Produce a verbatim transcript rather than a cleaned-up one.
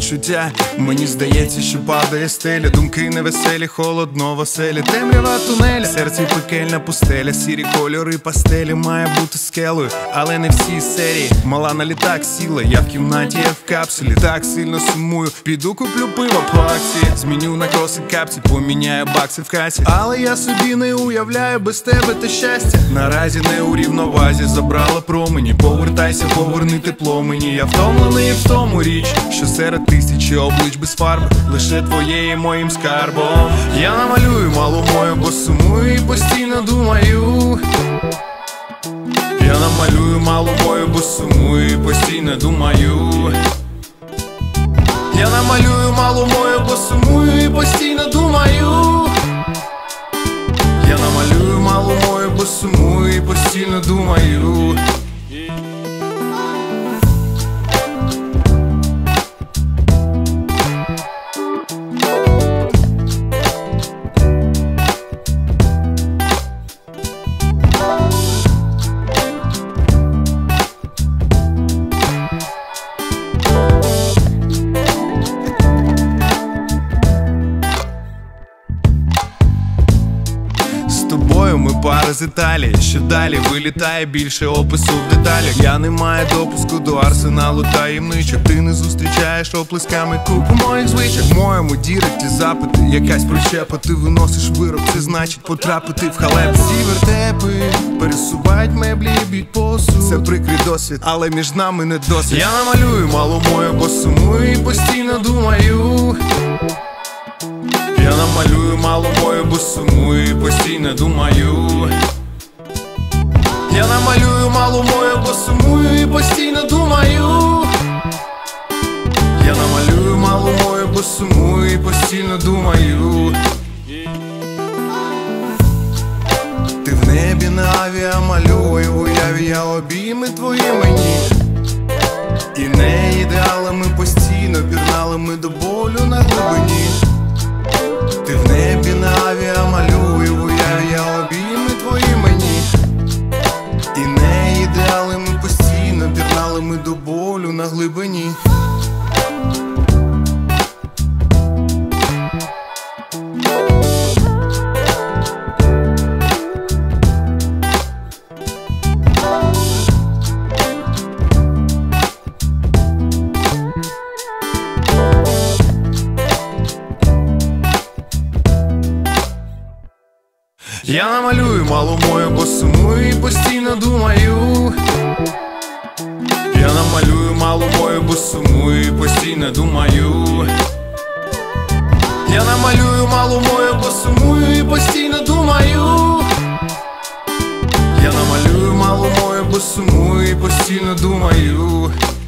відчуття. Мені здається, що падає стеля, думки невеселі, холодно в оселі, темрява тунеля, серце й пекельна пустеля, сірі кольори пастелі, має бути скелою, але не всі серії. Мала на літак сіла, я в кімнаті, я в капсулі, так сильно сумую, піду куплю пиво по акції, зміню на кроси капці, поміняю бакси в касі. Але я собі не уявляю без тебе те щастя. Наразі не у рівновазі, забрала промені, повертайся, поверни тепло мені. Я втомлений в тому річ, що серед тисячі облич без фарби, лише твоєї моїм скарбом. Я намалюю малу мою, бо сумую і постійно думаю. Я намалюю малу мою, бо сумую і постійно думаю. Я намалюю малу мою, бо сумую і постійно думаю. Я намалюю малу мою, бо сумую і постійно думаю. Ми пара з Італії, що далі вилітає більше опису в деталях. Я не маю допуску до арсеналу таємничок. Ти не зустрічаєш оплесками купу моїх звичок. В моєму діректі запити, якась причепа. Ти виносиш вирок, це значить потрапити в халепу. Ці вертепи пересувають меблі і б'ють посуд. Це прикрий досвід, але між нами не досвід. Я намалюю малу мою, бо сумую і постійно думаю. Я намалюю малу мою, бо сумую і постійно думаю. Я намалюю малу мою, бо сумую і постійно думаю. Я намалюю малу мою, бо сумую і постійно думаю. Ти в небі на авіа малюю, в уяві я обійми твої мені. І не ідеалами постійно пірнали ми до болю на глибині. Ти в небі на авіа малюю, в уяві я обійми твої мені. І не ідеали ми постійно пірнали ми до болю на глибині. Я намалюю малу мою, бо сумую і постійно думаю. Я намалюю малу мою, бо сумую і постійно думаю. Я намалюю малу мою, бо сумую і постійно думаю. Я намалюю малу мою, бо сумую і постійно думаю.